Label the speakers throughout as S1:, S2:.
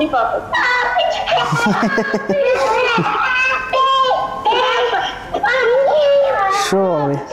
S1: Не папа.
S2: Что вы?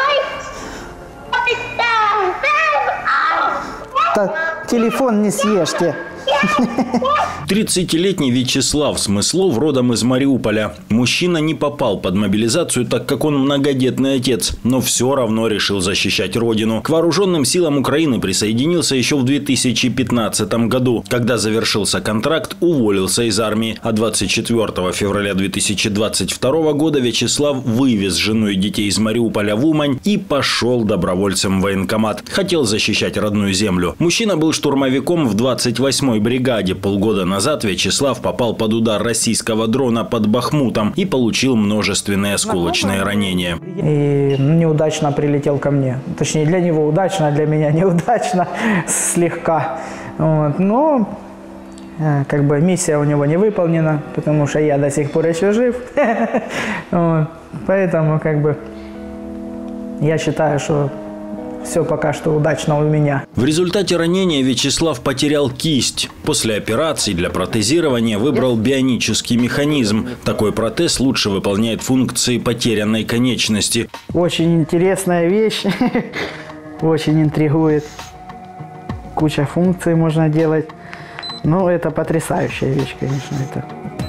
S2: Так, телефон не съешьте.
S3: 30-летний Вячеслав Смыслов родом из Мариуполя. Мужчина не попал под мобилизацию, так как он многодетный отец, но все равно решил защищать родину. К вооруженным силам Украины присоединился еще в 2015 году. Когда завершился контракт, уволился из армии. А 24 февраля 2022 года Вячеслав вывез жену и детей из Мариуполя в Умань и пошел добровольцем в военкомат. Хотел защищать родную землю. Мужчина был штурмовиком в 28-й бригаде. Полгода назад Вячеслав попал под удар российского дрона под Бахмутом и получил множественные осколочные ранения.
S2: И неудачно прилетел ко мне. Точнее, для него удачно, а для меня неудачно слегка. Вот. Но как бы миссия у него не выполнена, потому что я до сих пор еще жив. Вот. Поэтому как бы я считаю, что все пока что удачно у меня.
S3: В результате ранения Вячеслав потерял кисть. После операции для протезирования выбрал бионический механизм. Такой протез лучше выполняет функции потерянной конечности.
S2: Очень интересная вещь. Очень интригует. Куча функций можно делать. Ну, это потрясающая вещь, конечно.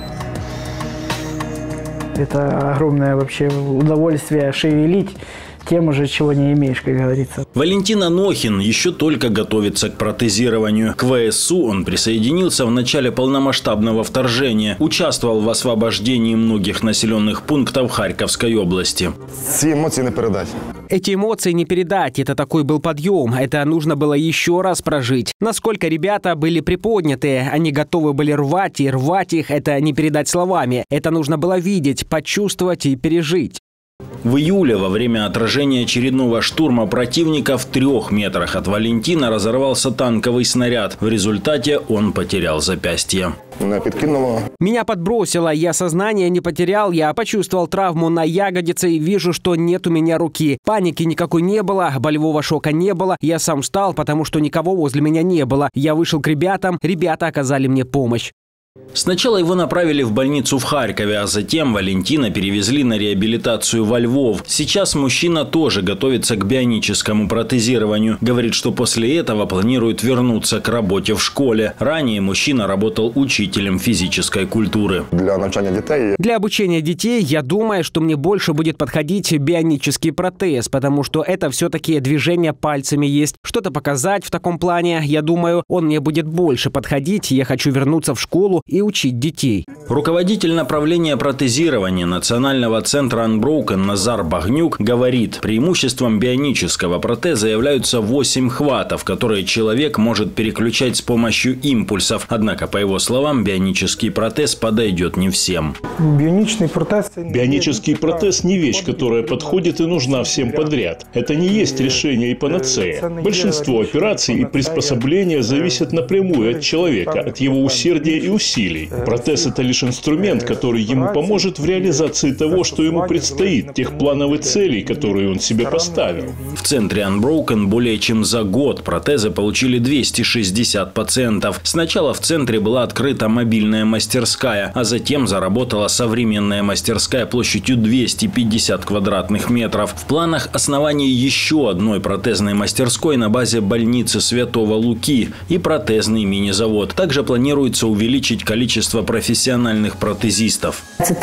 S2: Это огромное вообще удовольствие шевелить тем уже, чего не имеешь, как говорится.
S3: Валентин Анохин еще только готовится к протезированию. К ВСУ он присоединился в начале полномасштабного вторжения. Участвовал в освобождении многих населенных пунктов Харьковской области.
S4: Эти эмоции не передать.
S5: Эти эмоции не передать. Это такой был подъем. Это нужно было еще раз прожить. Насколько ребята были приподняты. Они готовы были рвать, и рвать их – это не передать словами. Это нужно было видеть, почувствовать и пережить.
S3: В июле во время отражения очередного штурма противника в 3 метрах от Валентина разорвался танковый снаряд. В результате он потерял запястье.
S5: Меня подбросило, я сознание не потерял, я почувствовал травму на ягодице и вижу, что нет у меня руки. Паники никакой не было, болевого шока не было. Я сам встал, потому что никого возле меня не было. Я вышел к ребятам, ребята оказали мне помощь.
S3: Сначала его направили в больницу в Харькове, а затем Валентина перевезли на реабилитацию во Львов. Сейчас мужчина тоже готовится к бионическому протезированию. Говорит, что после этого планирует вернуться к работе в школе. Ранее мужчина работал учителем физической культуры.
S5: Для обучения детей, я думаю, что мне больше будет подходить бионический протез, потому что это все-таки движение пальцами есть. Что-то показать в таком плане, я думаю, он мне будет больше подходить. Я хочу вернуться в школу и учить детей.
S3: Руководитель направления протезирования Национального центра Unbroken Назар Багнюк говорит, преимуществом бионического протеза являются 8 хватов, которые человек может переключать с помощью импульсов. Однако, по его словам, бионический протез подойдет не всем.
S6: Бионический протез не вещь, которая подходит и нужна всем подряд. Это не есть решение и панацея. Большинство операций и приспособления зависят напрямую от человека, от его усердия и усилий. Протез – это лишь инструмент, который ему поможет в реализации того, что ему предстоит, тех планов и целей, которые он себе поставил.
S3: В центре Unbroken более чем за год протезы получили 260 пациентов. Сначала в центре была открыта мобильная мастерская, а затем заработала современная мастерская площадью 250 квадратных метров. В планах основания еще одной протезной мастерской на базе больницы Святого Луки и протезный мини-завод. Также планируется увеличить количество профессиональных протезистов.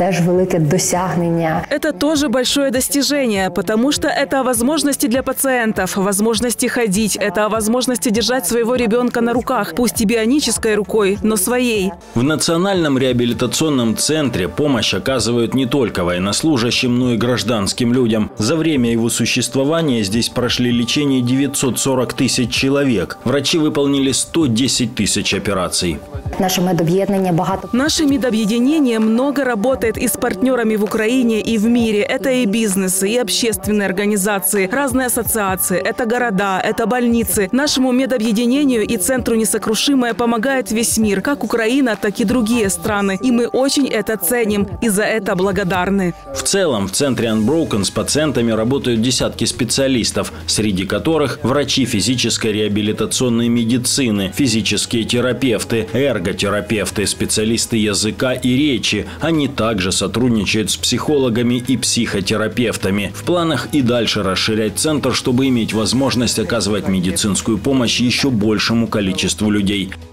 S7: Это тоже большое достижение, потому что это о возможности для пациентов, возможности ходить, это о возможности держать своего ребенка на руках, пусть и бионической рукой, но своей.
S3: В Национальном реабилитационном центре помощь оказывают не только военнослужащим, но и гражданским людям. За время его существования здесь прошли лечение 940 тысяч человек. Врачи выполнили 110 тысяч операций.
S7: Наше медобъединение много работает и с партнерами в Украине, и в мире. Это и бизнесы, и общественные организации, разные ассоциации, это города, это больницы. Нашему медобъединению и Центру «Несокрушимое» помогает весь мир, как Украина, так и другие страны. И мы очень это ценим и за это благодарны.
S3: В целом в центре Unbroken с пациентами работают десятки специалистов, среди которых врачи физической реабилитационной медицины, физические терапевты, эрготерапевты. терапевты, специалисты языка и речи. Они также сотрудничают с психологами и психотерапевтами. В планах и дальше расширять центр, чтобы иметь возможность оказывать медицинскую помощь еще большему количеству людей.